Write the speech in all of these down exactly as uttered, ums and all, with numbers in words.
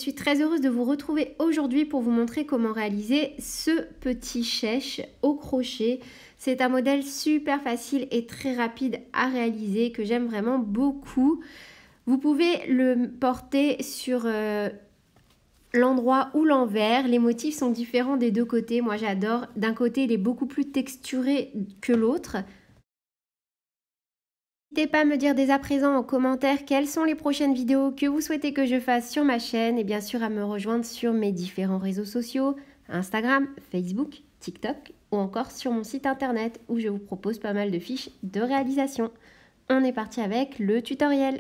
suis très heureuse de vous retrouver aujourd'hui pour vous montrer comment réaliser ce petit chèche au crochet. C'est un modèle super facile et très rapide à réaliser que j'aime vraiment beaucoup. Vous pouvez le porter sur euh, l'endroit ou l'envers. Les motifs sont différents des deux côtés. Moi j'adore. D'un côté il est beaucoup plus texturé que l'autre. N'hésitez pas à me dire dès à présent en commentaire quelles sont les prochaines vidéos que vous souhaitez que je fasse sur ma chaîne et bien sûr à me rejoindre sur mes différents réseaux sociaux, Instagram, Facebook, TikTok ou encore sur mon site internet où je vous propose pas mal de fiches de réalisation. On est parti avec le tutoriel.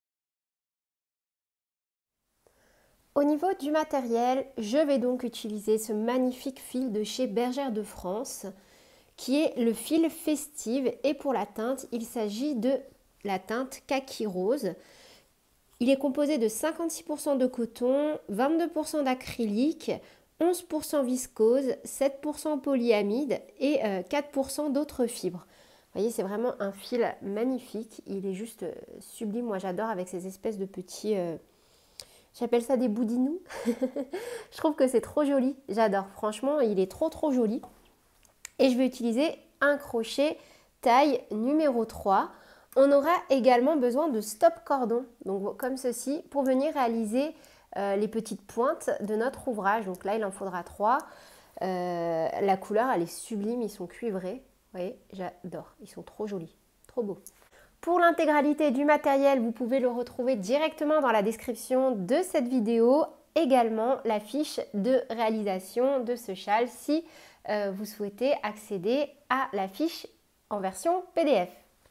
Au niveau du matériel, je vais donc utiliser ce magnifique fil de chez Bergère de France qui est le fil festive, et pour la teinte, il s'agit de la teinte kaki rose. Il est composé de cinquante-six pour cent de coton, vingt-deux pour cent d'acrylique, onze pour cent viscose, sept pour cent polyamide et quatre pour cent d'autres fibres. Vous voyez, c'est vraiment un fil magnifique, il est juste sublime. Moi j'adore avec ces espèces de petits... Euh, j'appelle ça des boudinous. Je trouve que c'est trop joli, j'adore. Franchement, il est trop trop joli. Et je vais utiliser un crochet taille numéro trois. On aura également besoin de stop cordon, donc comme ceci, pour venir réaliser euh, les petites pointes de notre ouvrage. Donc là, il en faudra trois. Euh, la couleur, elle est sublime, ils sont cuivrés. Vous voyez, j'adore, ils sont trop jolis, trop beaux. Pour l'intégralité du matériel, vous pouvez le retrouver directement dans la description de cette vidéo. Également la fiche de réalisation de ce châle si euh, vous souhaitez accéder à la fiche en version P D F.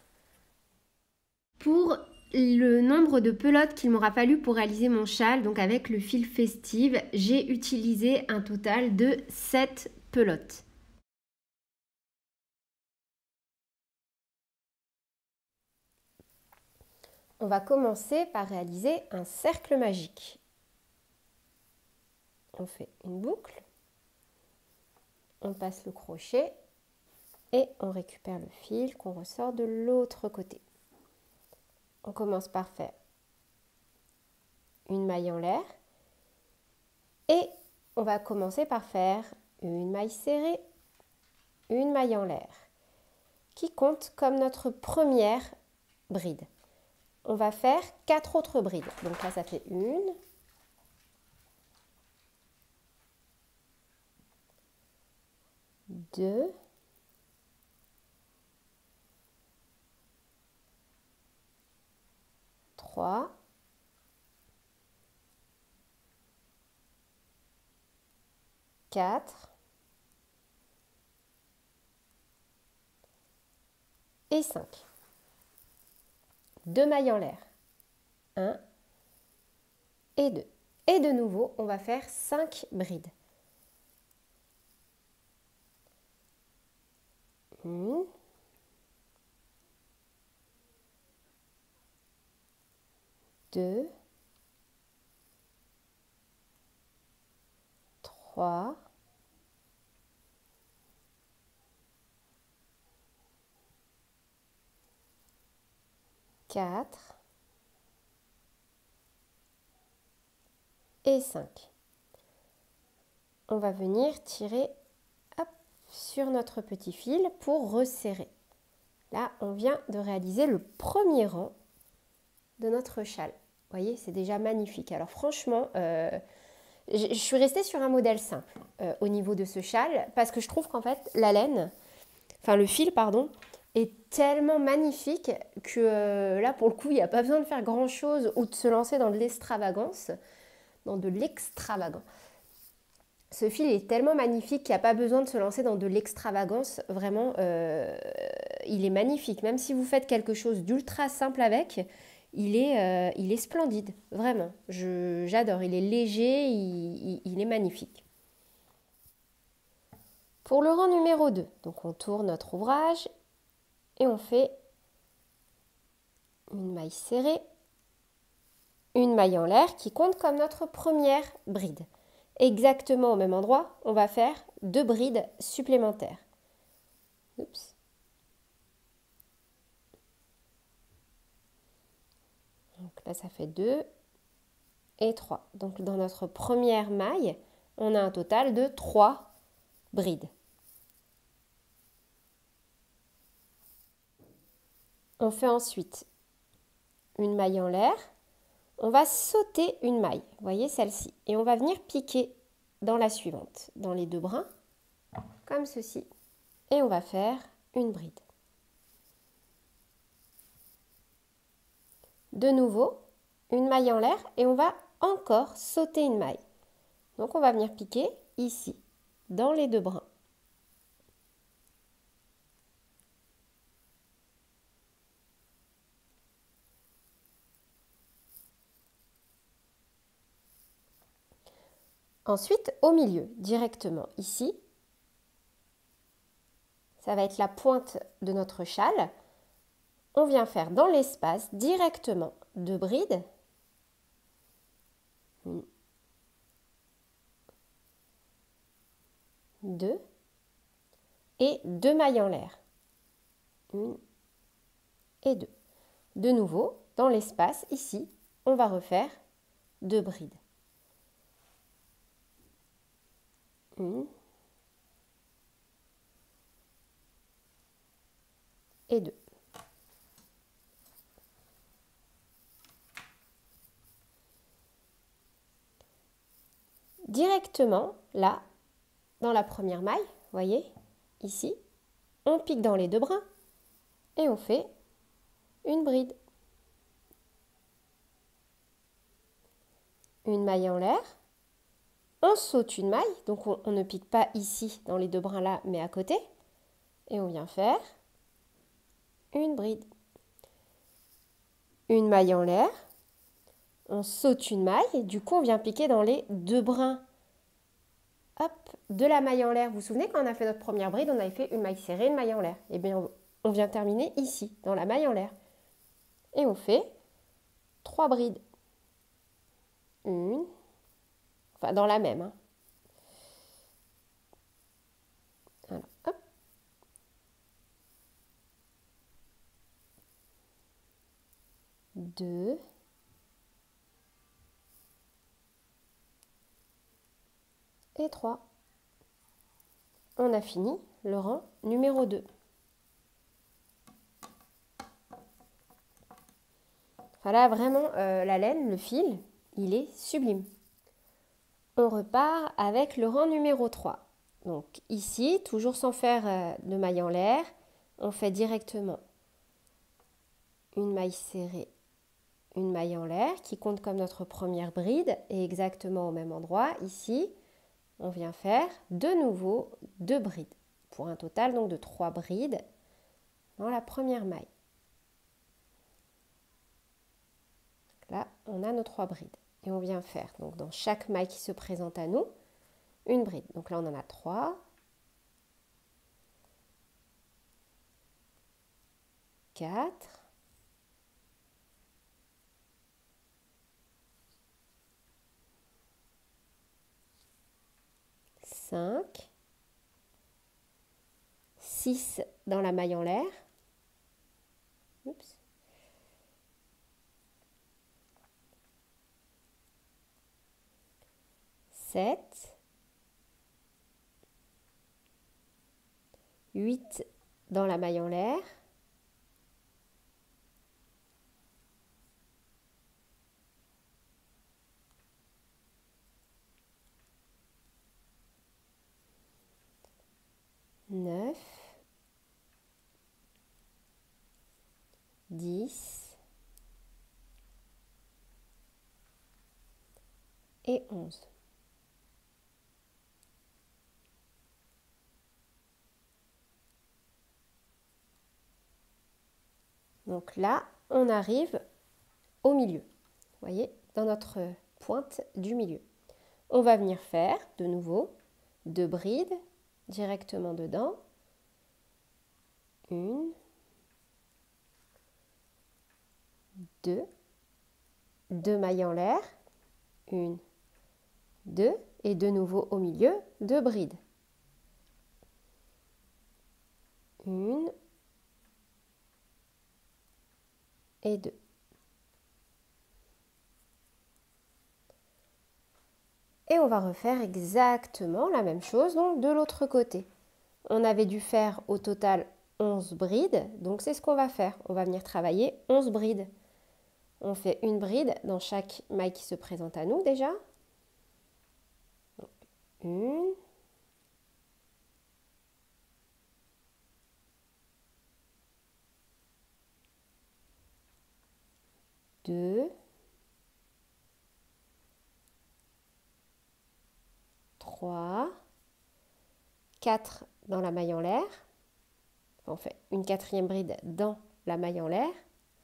Pour le nombre de pelotes qu'il m'aura fallu pour réaliser mon châle, donc avec le fil festive, j'ai utilisé un total de sept pelotes. On va commencer par réaliser un cercle magique. On fait une boucle, on passe le crochet et on récupère le fil qu'on ressort de l'autre côté. On commence par faire une maille en l'air et on va commencer par faire une maille serrée, une maille en l'air qui compte comme notre première bride. On va faire quatre autres brides. Donc là, ça fait une, deux, trois, quatre et cinq. Deux mailles en l'air. un et deux. Et de nouveau, on va faire cinq brides. Une, deux, trois, quatre et cinq. On va venir tirer hop, sur notre petit fil pour resserrer. Là, on vient de réaliser le premier rang de notre châle. Vous voyez, c'est déjà magnifique. Alors franchement, euh, je, je suis restée sur un modèle simple euh, au niveau de ce châle parce que je trouve qu'en fait, la laine, enfin le fil, pardon, est tellement magnifique que euh, là, pour le coup, il n'y a pas besoin de faire grand-chose ou de se lancer dans de l'extravagance. Dans de l'extravagance. Ce fil est tellement magnifique qu'il n'y a pas besoin de se lancer dans de l'extravagance. Vraiment, euh, il est magnifique. Même si vous faites quelque chose d'ultra simple avec, il est, euh, il est splendide. Vraiment, j'adore. Il est léger, il, il, il est magnifique. Pour le rang numéro deux, donc on tourne notre ouvrage et on fait une maille serrée, une maille en l'air qui compte comme notre première bride. Exactement au même endroit, on va faire deux brides supplémentaires. Oups. Donc là, ça fait deux. et trois. Donc dans notre première maille, on a un total de trois brides. On fait ensuite une maille en l'air. On va sauter une maille, vous voyez celle-ci, et on va venir piquer dans la suivante, dans les deux brins, comme ceci. Et on va faire une bride. De nouveau, une maille en l'air et on va encore sauter une maille. Donc on va venir piquer ici, dans les deux brins. Ensuite, au milieu, directement ici, ça va être la pointe de notre châle. On vient faire dans l'espace directement deux brides. Une, deux et deux mailles en l'air. Une et deux. De nouveau, dans l'espace, ici, on va refaire deux brides. Une et deux. Directement, là, dans la première maille, voyez, ici, on pique dans les deux brins et on fait une bride. Une maille en l'air, on saute une maille, donc on, on ne pique pas ici dans les deux brins là, mais à côté, et on vient faire une bride. Une maille en l'air, on saute une maille, et du coup on vient piquer dans les deux brins. Hop, de la maille en l'air. Vous vous souvenez quand on a fait notre première bride, on avait fait une maille serrée, une maille en l'air. Et bien on vient terminer ici, dans la maille en l'air. Et on fait trois brides. Une, enfin dans la même. Hein. Alors, hop. Deux. Et trois. On a fini le rang numéro deux. Voilà, vraiment, euh, la laine, le fil, il est sublime. On repart avec le rang numéro trois. Donc ici, toujours sans faire euh, de maille en l'air, on fait directement une maille serrée, une maille en l'air qui compte comme notre première bride et exactement au même endroit. Ici, on vient faire de nouveau deux brides pour un total donc de trois brides dans la première maille. Là, on a nos trois brides et on vient faire donc dans chaque maille qui se présente à nous une bride. Donc là, on en a trois, quatre, cinq, six dans la maille en l'air. Oups. sept, huit dans la maille en l'air, neuf, dix et onze. Donc là, on arrive au milieu, vous voyez, dans notre pointe du milieu. On va venir faire de nouveau deux brides directement dedans. Une, deux, deux mailles en l'air, une, deux, et de nouveau au milieu, deux brides. Une et deux. Et on va refaire exactement la même chose donc de l'autre côté. On avait dû faire au total onze brides, donc c'est ce qu'on va faire. On va venir travailler onze brides. On fait une bride dans chaque maille qui se présente à nous déjà. Donc, une. Deux. Trois. Quatre dans la maille en l'air. On fait une quatrième bride dans la maille en l'air.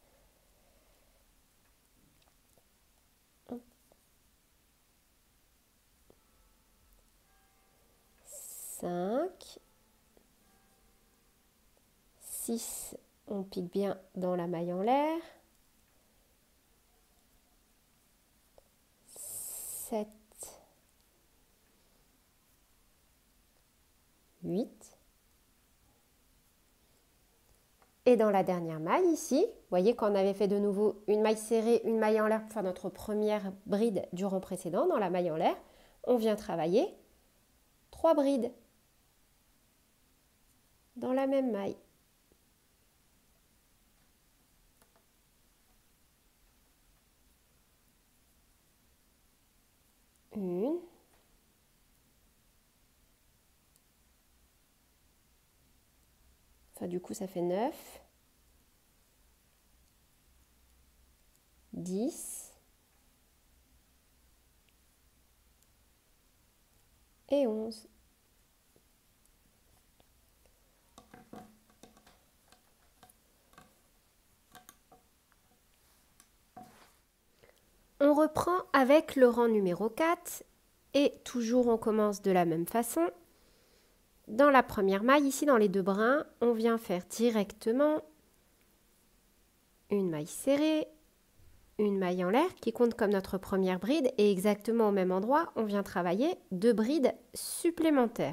cinq, six, on pique bien dans la maille en l'air, sept, huit, et dans la dernière maille ici, vous voyez qu'on avait fait de nouveau une maille serrée, une maille en l'air pour faire notre première bride du rang précédent, dans la maille en l'air, on vient travailler trois brides dans la même maille. Une. Enfin, du coup, ça fait neuf. dix. Et onze. On reprend avec le rang numéro quatre et toujours on commence de la même façon. Dans la première maille, ici dans les deux brins, on vient faire directement une maille serrée, une maille en l'air qui compte comme notre première bride et exactement au même endroit, on vient travailler deux brides supplémentaires.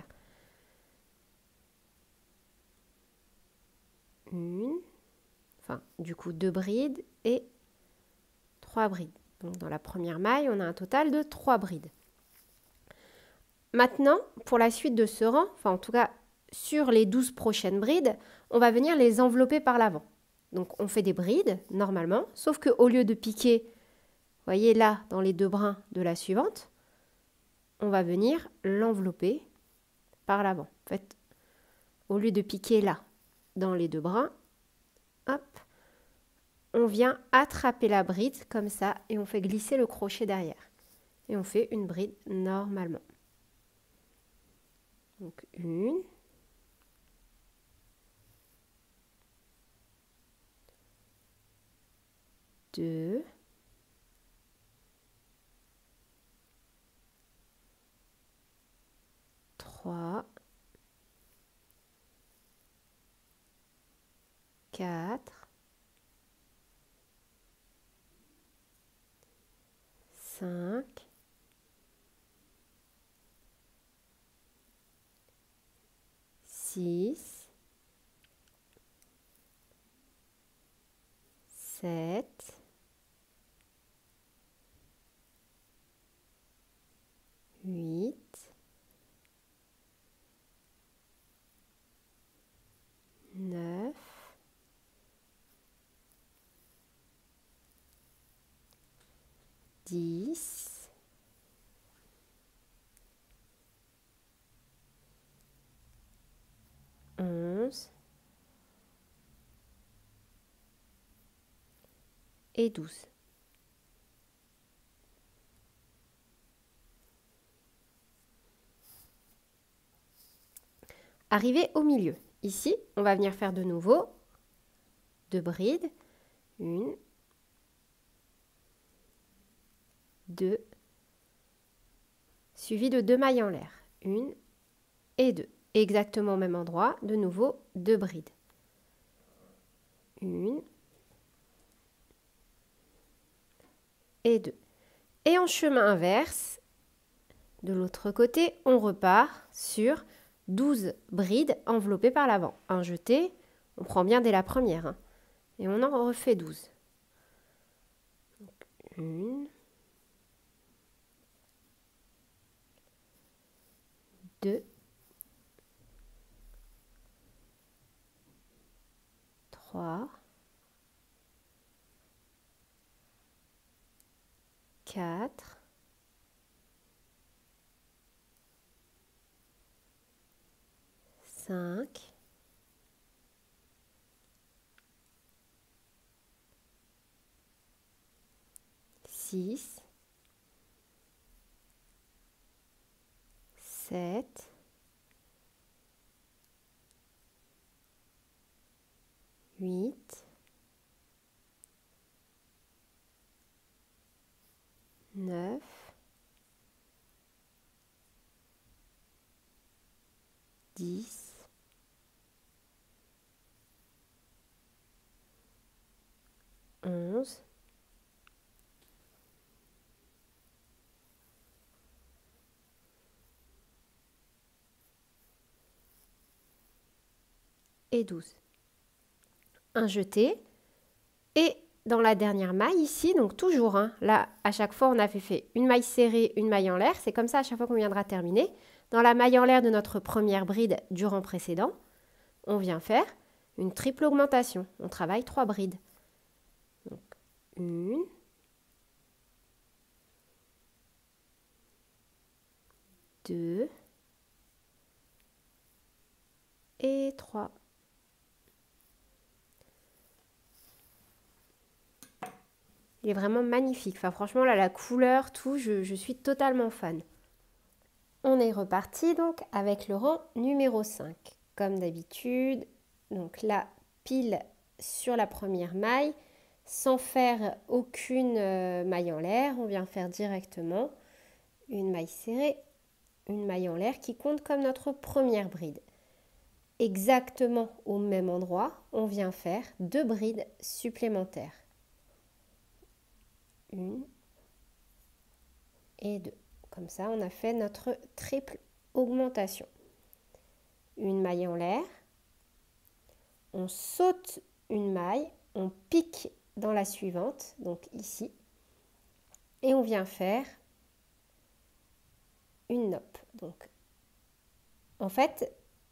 Une, enfin du coup deux brides et trois brides. Donc dans la première maille, on a un total de trois brides. Maintenant, pour la suite de ce rang, enfin en tout cas sur les douze prochaines brides, on va venir les envelopper par l'avant. Donc on fait des brides normalement, sauf qu'au lieu de piquer, vous voyez là dans les deux brins de la suivante, on va venir l'envelopper par l'avant. En fait, au lieu de piquer là dans les deux brins, hop, on vient attraper la bride comme ça et on fait glisser le crochet derrière. Et on fait une bride normalement. Donc une, deux, trois, quatre, cinq, six, sept, huit, neuf, dix, onze et douze. Arrivé au milieu, ici, on va venir faire de nouveau deux brides, une, deux, suivi de deux mailles en l'air, une et deux. Exactement au même endroit, de nouveau deux brides, une et deux. Et en chemin inverse, de l'autre côté, on repart sur douze brides enveloppées par l'avant. Un jeté, on prend bien dès la première, hein, et on en refait douze. Donc, une, deux, trois, quatre, cinq, six, sept, huit, neuf, dix, onze, et douze. Un jeté. Et dans la dernière maille ici, donc toujours, hein, là à chaque fois on avait fait une maille serrée, une maille en l'air, c'est comme ça à chaque fois qu'on viendra terminer. Dans la maille en l'air de notre première bride du rang précédent, on vient faire une triple augmentation. On travaille trois brides. Donc une, deux et trois. Il est vraiment magnifique. Enfin, franchement, là, la couleur, tout, je, je suis totalement fan. On est reparti donc avec le rang numéro cinq. Comme d'habitude, donc là, pile sur la première maille, sans faire aucune euh, maille en l'air, on vient faire directement une maille serrée, une maille en l'air qui compte comme notre première bride. Exactement au même endroit, on vient faire deux brides supplémentaires. Une et deux. Comme ça, on a fait notre triple augmentation. Une maille en l'air, on saute une maille, on pique dans la suivante, donc ici, et on vient faire une nope. Donc, en fait,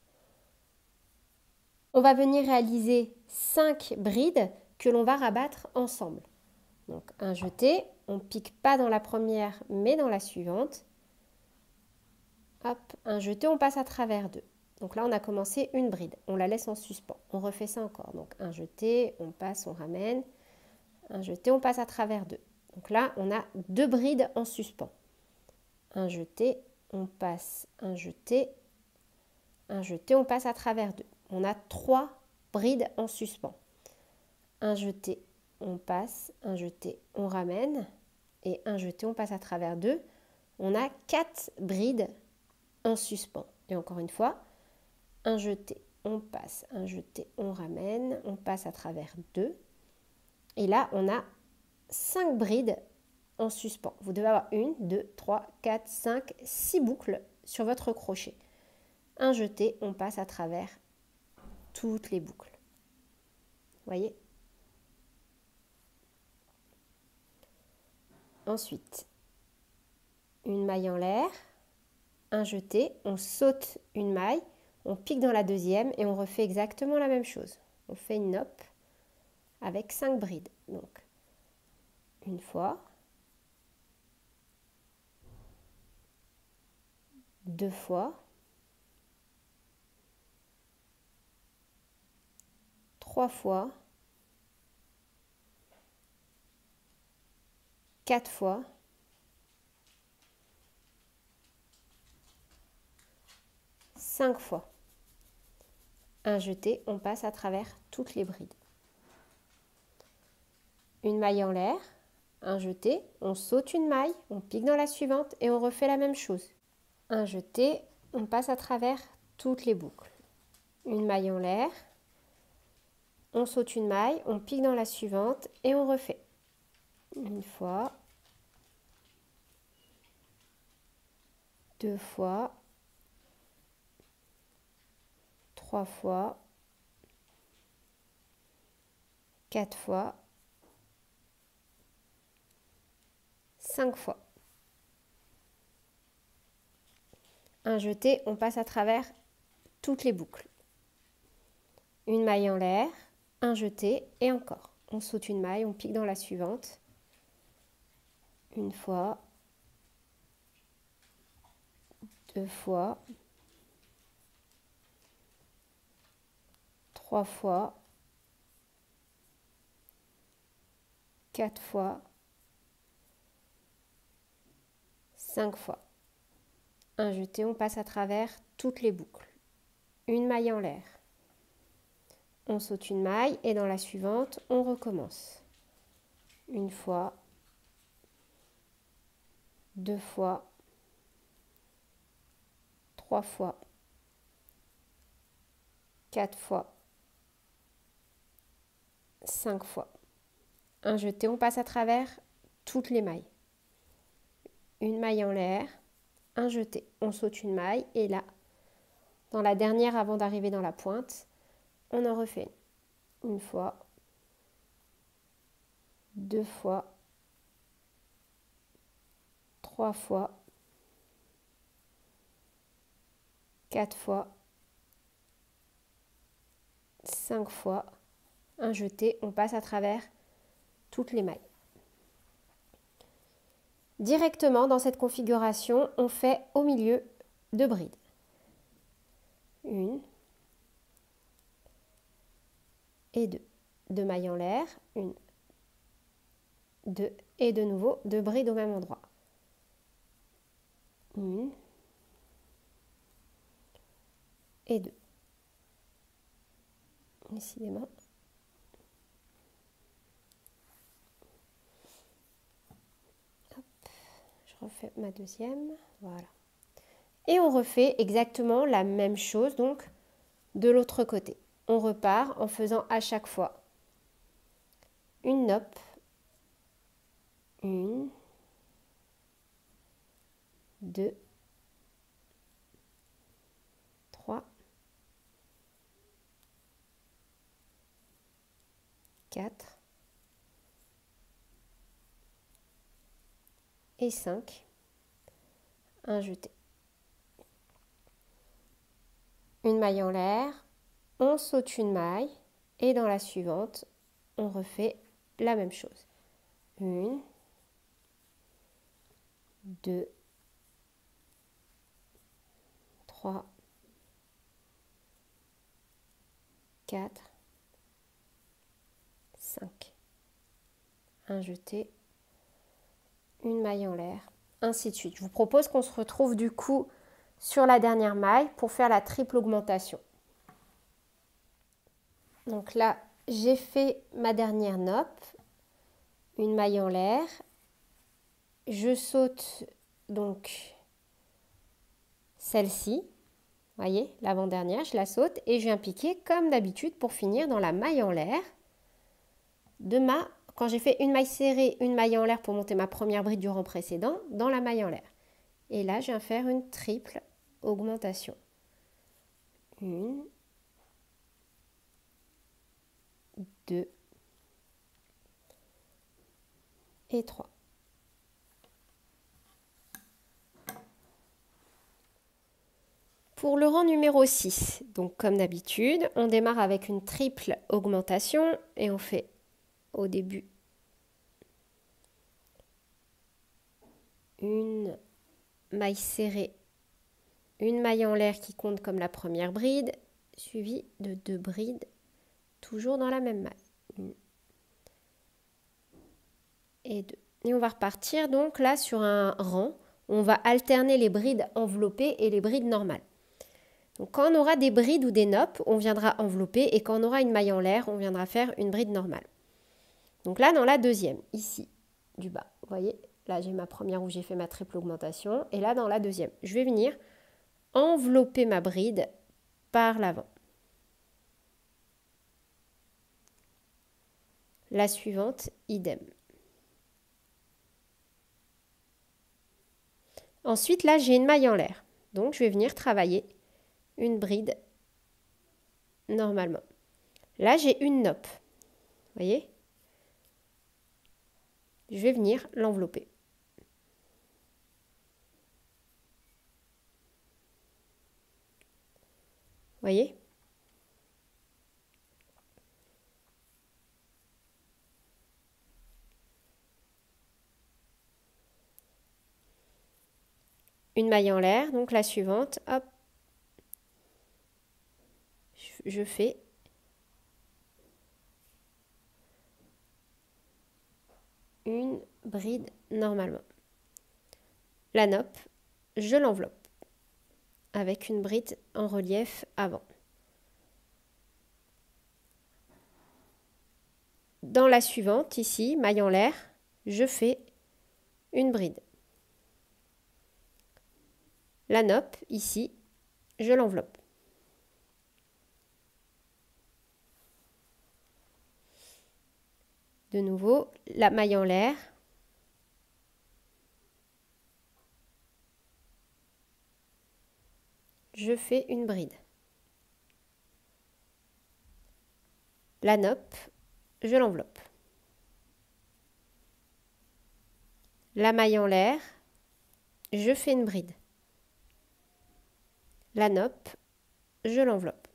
on va venir réaliser cinq brides que l'on va rabattre ensemble. Donc, un jeté, on ne pique pas dans la première, mais dans la suivante. Hop, un jeté, on passe à travers deux. Donc là, on a commencé une bride. On la laisse en suspens. On refait ça encore. Donc, un jeté, on passe, on ramène. Un jeté, on passe à travers deux. Donc là, on a deux brides en suspens. Un jeté, on passe, un jeté, un jeté, on passe à travers deux. On a trois brides en suspens. Un jeté, on passe, un jeté, on ramène. Et un jeté, on passe à travers deux. On a quatre brides en suspens. Et encore une fois, un jeté, on passe, un jeté, on ramène, on passe à travers deux. Et là, on a cinq brides en suspens. Vous devez avoir une, deux, trois, quatre, cinq, six boucles sur votre crochet. Un jeté, on passe à travers toutes les boucles. Vous voyez? Ensuite, une maille en l'air, un jeté, on saute une maille, on pique dans la deuxième et on refait exactement la même chose. On fait une nope avec cinq brides. Donc, une fois, deux fois, trois fois, quatre fois, cinq fois. Un jeté, on passe à travers toutes les brides. Une maille en l'air, un jeté, on saute une maille, on pique dans la suivante et on refait la même chose. Un jeté, on passe à travers toutes les boucles. Une maille en l'air, on saute une maille, on pique dans la suivante et on refait. Une fois, deux fois, trois fois, quatre fois, cinq fois. un jeté, on passe à travers toutes les boucles. Une maille en l'air, un jeté et encore. On saute une maille, on pique dans la suivante. Une fois, deux fois, trois fois, quatre fois, cinq fois. Un jeté, on passe à travers toutes les boucles. Une maille en l'air. On saute une maille et dans la suivante, on recommence. Une fois, deux fois, trois fois, quatre fois, cinq fois. Un jeté, on passe à travers toutes les mailles. Une maille en l'air, un jeté. On saute une maille et là, dans la dernière avant d'arriver dans la pointe, on en refait une fois, deux fois, trois fois, quatre fois, cinq fois, un jeté, on passe à travers toutes les mailles. Directement dans cette configuration, on fait au milieu deux brides. Une et deux. Deux mailles en l'air, une, deux et de nouveau deux brides au même endroit. Une et deux. Décidément. Hop, je refais ma deuxième, voilà. Et on refait exactement la même chose donc de l'autre côté. On repart en faisant à chaque fois une nope, une, deux, trois, quatre et cinq, un jeté. Une maille en l'air, on saute une maille et dans la suivante, on refait la même chose. Une, deux, trois, quatre, cinq. Un jeté, une maille en l'air, ainsi de suite. Je vous propose qu'on se retrouve du coup sur la dernière maille pour faire la triple augmentation. Donc là, j'ai fait ma dernière nope, une maille en l'air. Je saute donc celle-ci, voyez, l'avant-dernière, je la saute et je viens piquer comme d'habitude pour finir dans la maille en l'air de ma, quand j'ai fait une maille serrée, une maille en l'air pour monter ma première bride du rang précédent, dans la maille en l'air. Et là, je viens faire une triple augmentation. Une, deux et trois. Pour le rang numéro six, donc comme d'habitude, on démarre avec une triple augmentation et on fait au début une maille serrée, une maille en l'air qui compte comme la première bride, suivie de deux brides, toujours dans la même maille. Une et deux. Et on va repartir donc là sur un rang, on va alterner les brides enveloppées et les brides normales. Donc quand on aura des brides ou des nopes, on viendra envelopper et quand on aura une maille en l'air, on viendra faire une bride normale. Donc là, dans la deuxième, ici, du bas, vous voyez, là j'ai ma première où j'ai fait ma triple augmentation et là dans la deuxième, je vais venir envelopper ma bride par l'avant. La suivante, idem. Ensuite, là, j'ai une maille en l'air. Donc, je vais venir travailler une bride normalement. Là, j'ai une nope. Vous voyez? Je vais venir l'envelopper. Voyez? Une maille en l'air, donc la suivante, hop, je fais une bride normalement. La nappe, je l'enveloppe avec une bride en relief avant. Dans la suivante, ici, maille en l'air, je fais une bride. La nappe, ici, je l'enveloppe. De nouveau, la maille en l'air. Je fais une bride. La nappe, je l'enveloppe. La maille en l'air, je fais une bride. La nappe, je l'enveloppe.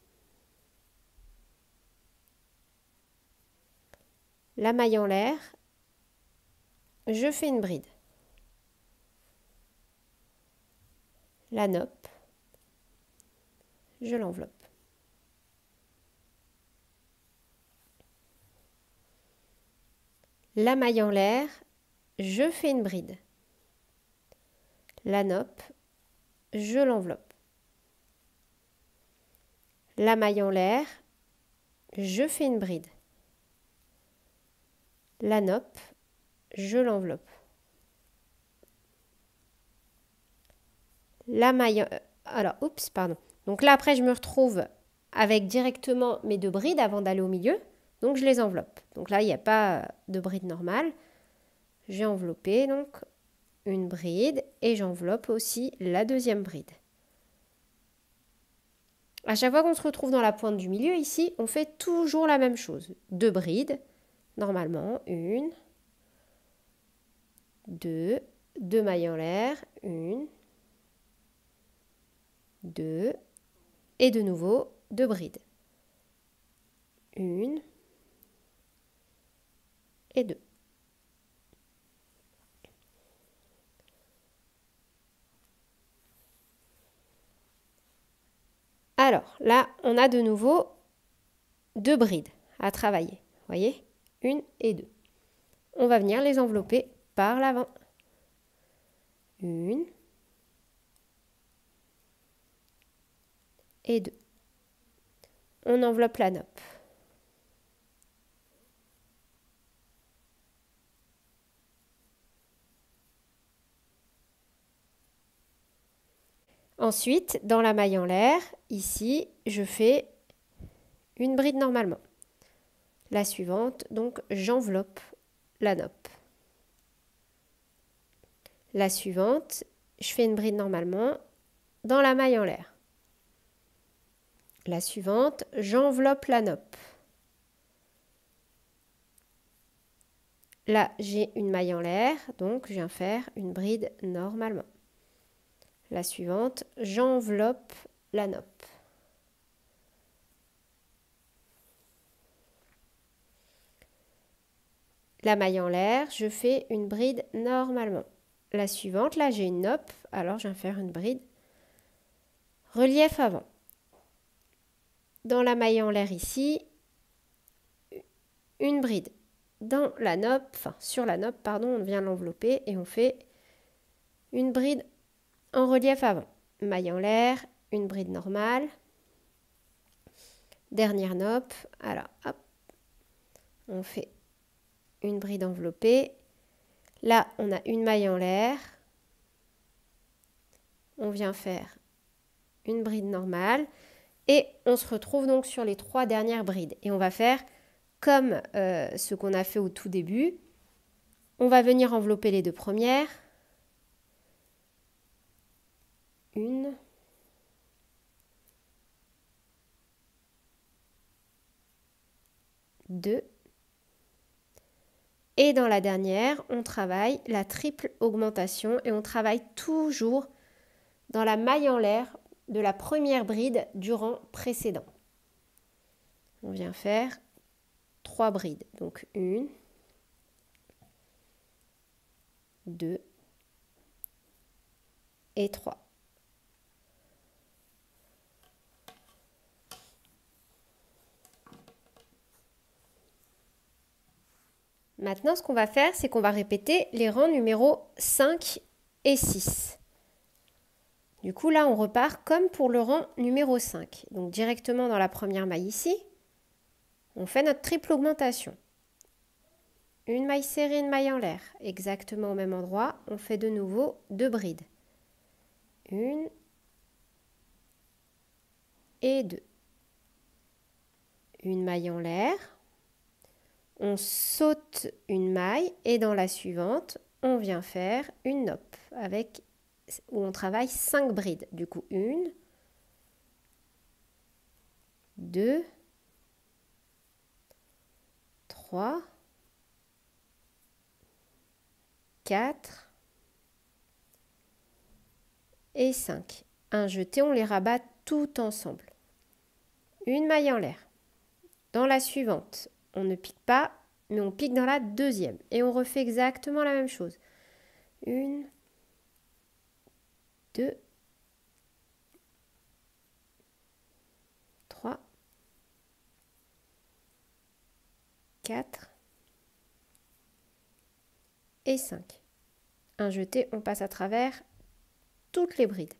La maille en l'air, je fais une bride. La nappe, je l'enveloppe. La maille en l'air, je fais une bride. La nappe, je l'enveloppe. La maille en l'air, je fais une bride. La nappe, je l'enveloppe. La maille... Alors, oups, pardon. Donc là, après, je me retrouve avec directement mes deux brides avant d'aller au milieu. Donc, je les enveloppe. Donc là, il n'y a pas de bride normale. J'ai enveloppé donc une bride et j'enveloppe aussi la deuxième bride. À chaque fois qu'on se retrouve dans la pointe du milieu, ici, on fait toujours la même chose. Deux brides, normalement, une, deux, deux mailles en l'air, une, deux, et de nouveau, deux brides. Une et deux. Alors, là, on a de nouveau deux brides à travailler. Vous voyez? Une et deux. On va venir les envelopper par l'avant. Une et deux. On enveloppe la nappe. Ensuite, dans la maille en l'air, ici, je fais une bride normalement. La suivante, donc j'enveloppe la nappe. La suivante, je fais une bride normalement dans la maille en l'air. La suivante, j'enveloppe la nappe. Là, j'ai une maille en l'air, donc je viens faire une bride normalement. La suivante, j'enveloppe la nappe. La maille en l'air, je fais une bride normalement. La suivante, là j'ai une nappe, alors je viens faire une bride relief avant. Dans la maille en l'air ici, une bride. Dans la nappe, enfin sur la nappe, pardon, on vient l'envelopper et on fait une bride en relief avant. Maille en l'air, une bride normale. Dernière nappe, alors hop, on fait une bride enveloppée. Là, on a une maille en l'air. On vient faire une bride normale. Et on se retrouve donc sur les trois dernières brides. Et on va faire comme euh, ce qu'on a fait au tout début. On va venir envelopper les deux premières. Une. Deux. Et dans la dernière, on travaille la triple augmentation et on travaille toujours dans la maille en l'air de la première bride du rang précédent. On vient faire trois brides. Donc une, deux et trois. Maintenant, ce qu'on va faire, c'est qu'on va répéter les rangs numéro cinq et six. Du coup, là, on repart comme pour le rang numéro cinq. Donc, directement dans la première maille ici, on fait notre triple augmentation. Une maille serrée, une maille en l'air. Exactement au même endroit, on fait de nouveau deux brides. Une et deux. Une maille en l'air. On saute une maille et dans la suivante, on vient faire une nope avec, où on travaille cinq brides. Du coup, une, deux, trois, quatre et cinq. Un jeté, on les rabat tout ensemble. Une maille en l'air. Dans la suivante, on ne pique pas, mais on pique dans la deuxième. Et on refait exactement la même chose. Une, deux, trois, quatre et cinq. Un jeté, on passe à travers toutes les brides.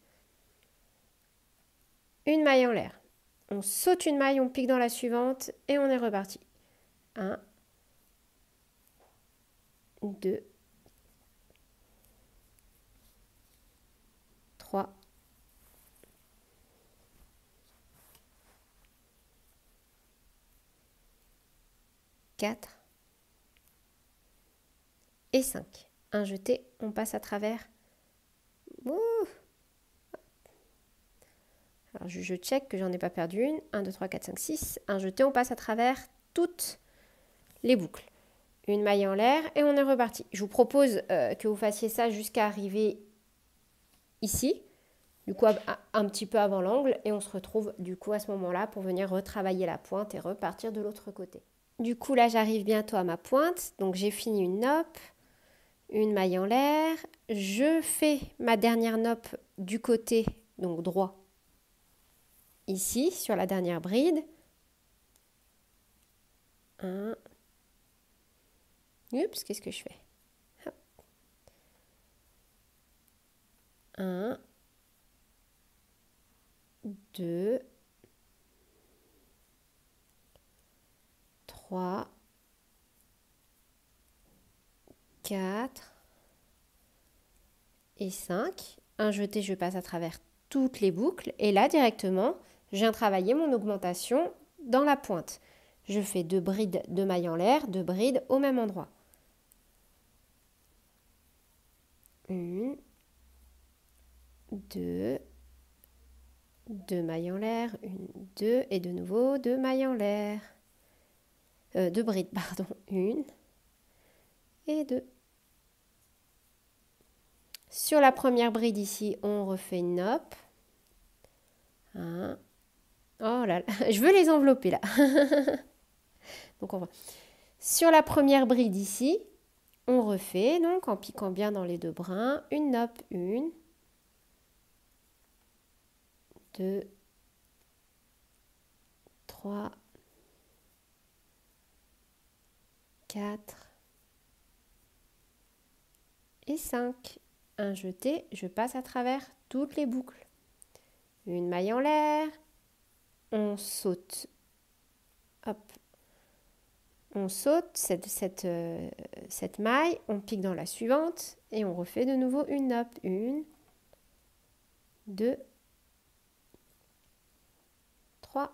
Une maille en l'air. On saute une maille, on pique dans la suivante et on est reparti. un, deux, trois, quatre et cinq. Un jeté, on passe à travers. Ouh. Alors je, je check que j'en ai pas perdu une. un, deux, trois, quatre, cinq, six. Un jeté, on passe à travers toutes les boucles. Une maille en l'air et on est reparti. Je vous propose euh, que vous fassiez ça jusqu'à arriver ici, du coup un, un petit peu avant l'angle, et on se retrouve du coup à ce moment-là pour venir retravailler la pointe et repartir de l'autre côté. Du coup là j'arrive bientôt à ma pointe, donc j'ai fini une nope, une maille en l'air, je fais ma dernière nope du côté donc droit ici sur la dernière bride. Un. Oups, qu'est-ce que je fais? Hop. Un, deux, trois, quatre et cinq. Un jeté, je passe à travers toutes les boucles et là directement, je viens travailler mon augmentation dans la pointe. Je fais deux brides de mailles en l'air, deux brides au même endroit. Une, deux, deux mailles en l'air, une, deux et de nouveau deux mailles en l'air. Euh, deux brides, pardon, une et deux. Sur la première bride ici, on refait une nope. Un. Oh là là, je veux les envelopper là. Donc on va. Sur la première bride ici, on refait, donc en piquant bien dans les deux brins, une nope, une, deux, trois, quatre et cinq. Un jeté, je passe à travers toutes les boucles. Une maille en l'air, on saute, hop, on saute cette, cette, euh, cette maille, on pique dans la suivante et on refait de nouveau une nope. Une, deux, trois,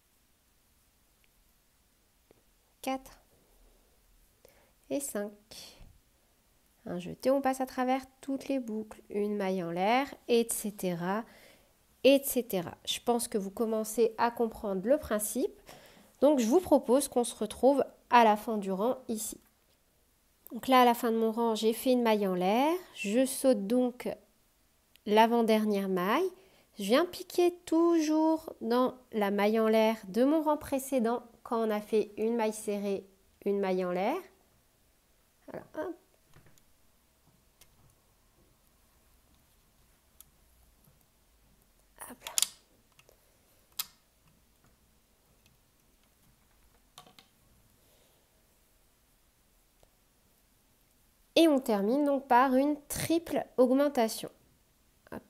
quatre et cinq. Un jeté, on passe à travers toutes les boucles, une maille en l'air, et cetera, et cetera. Je pense que vous commencez à comprendre le principe. Donc, je vous propose qu'on se retrouve à la fin du rang ici. Donc là, à la fin de mon rang, j'ai fait une maille en l'air. Je saute donc l'avant-dernière maille. Je viens piquer toujours dans la maille en l'air de mon rang précédent quand on a fait une maille serrée, une maille en l'air. Voilà, hop. Hop là. Et on termine donc par une triple augmentation. Hop.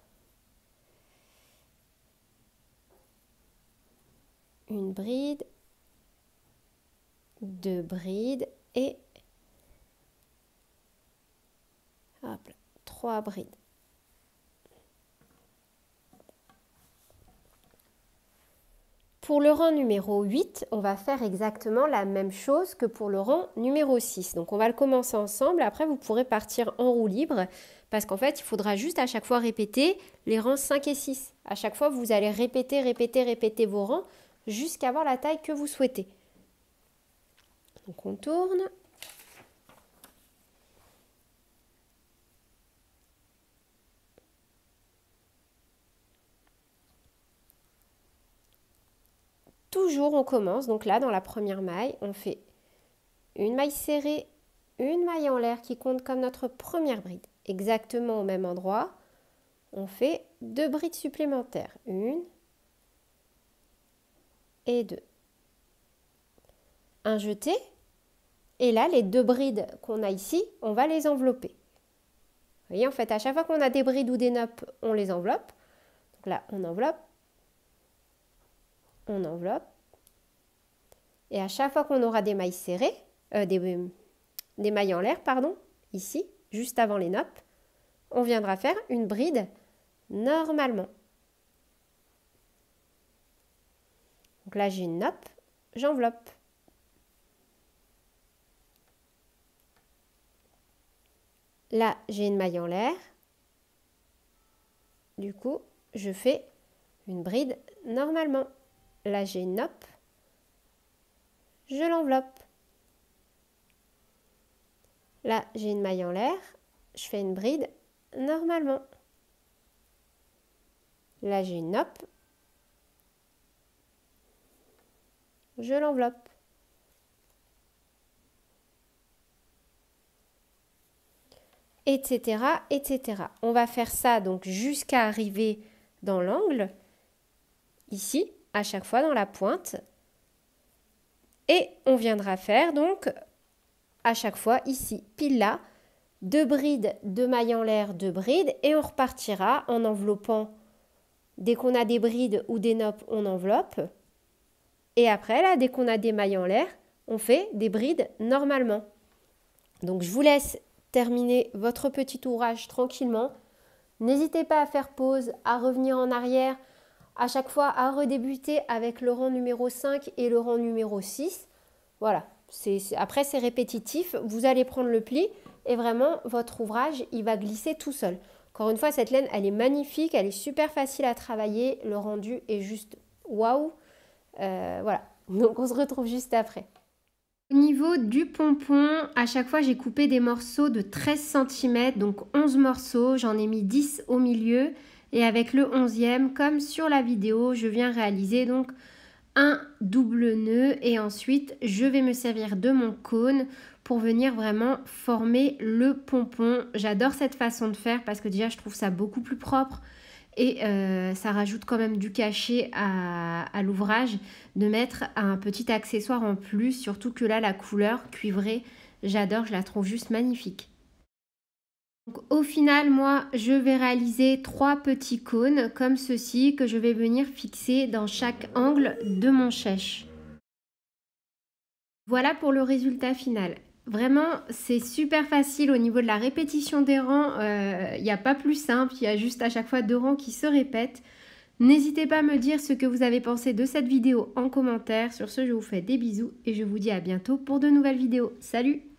Une bride, deux brides et hop là, trois brides. Pour le rang numéro huit, on va faire exactement la même chose que pour le rang numéro six. Donc on va le commencer ensemble, après vous pourrez partir en roue libre parce qu'en fait il faudra juste à chaque fois répéter les rangs cinq et six. À chaque fois vous allez répéter, répéter, répéter vos rangs jusqu'à avoir la taille que vous souhaitez. Donc on tourne. Toujours on commence, donc là dans la première maille, on fait une maille serrée, une maille en l'air qui compte comme notre première bride. Exactement au même endroit, on fait deux brides supplémentaires, une et deux. Un jeté, et là les deux brides qu'on a ici, on va les envelopper. Vous voyez, en fait, à chaque fois qu'on a des brides ou des noppes, on les enveloppe. Donc là, on enveloppe, on enveloppe. Et à chaque fois qu'on aura des mailles serrées, euh, des, des mailles en l'air, pardon, ici, juste avant les noppes, on viendra faire une bride normalement. Donc là, j'ai une noppe, j'enveloppe. Là, j'ai une maille en l'air. Du coup, je fais une bride normalement. Là, j'ai une noppe. Je l'enveloppe. Là, j'ai une maille en l'air. Je fais une bride normalement. Là, j'ai une noppe. Je l'enveloppe. Etc, et cetera. On va faire ça donc jusqu'à arriver dans l'angle, ici, à chaque fois dans la pointe. Et on viendra faire donc à chaque fois ici, pile là, deux brides, deux mailles en l'air, deux brides, et on repartira en enveloppant. Dès qu'on a des brides ou des noppes, on enveloppe. Et après, là, dès qu'on a des mailles en l'air, on fait des brides normalement. Donc, je vous laisse terminer votre petit ouvrage tranquillement. N'hésitez pas à faire pause, à revenir en arrière, à chaque fois à redébuter avec le rang numéro cinq et le rang numéro six. Voilà, c'est, c'est, après c'est répétitif, vous allez prendre le pli et vraiment votre ouvrage il va glisser tout seul. Encore une fois, cette laine elle est magnifique, elle est super facile à travailler, le rendu est juste waouh. Euh, voilà, donc on se retrouve juste après. Au niveau du pompon, à chaque fois j'ai coupé des morceaux de treize centimètres, donc onze morceaux, j'en ai mis dix au milieu. Et avec le onzième, comme sur la vidéo, je viens réaliser donc un double nœud et ensuite je vais me servir de mon cône pour venir vraiment former le pompon. J'adore cette façon de faire parce que déjà je trouve ça beaucoup plus propre et euh, ça rajoute quand même du cachet à, à l'ouvrage de mettre un petit accessoire en plus, surtout que là la couleur cuivrée, j'adore, je la trouve juste magnifique. Donc, au final, moi, je vais réaliser trois petits cônes comme ceci que je vais venir fixer dans chaque angle de mon chèche. Voilà pour le résultat final. Vraiment, c'est super facile au niveau de la répétition des rangs. Il n'y a pas plus simple, il y a juste à chaque fois deux rangs qui se répètent. N'hésitez pas à me dire ce que vous avez pensé de cette vidéo en commentaire. Sur ce, je vous fais des bisous et je vous dis à bientôt pour de nouvelles vidéos. Salut!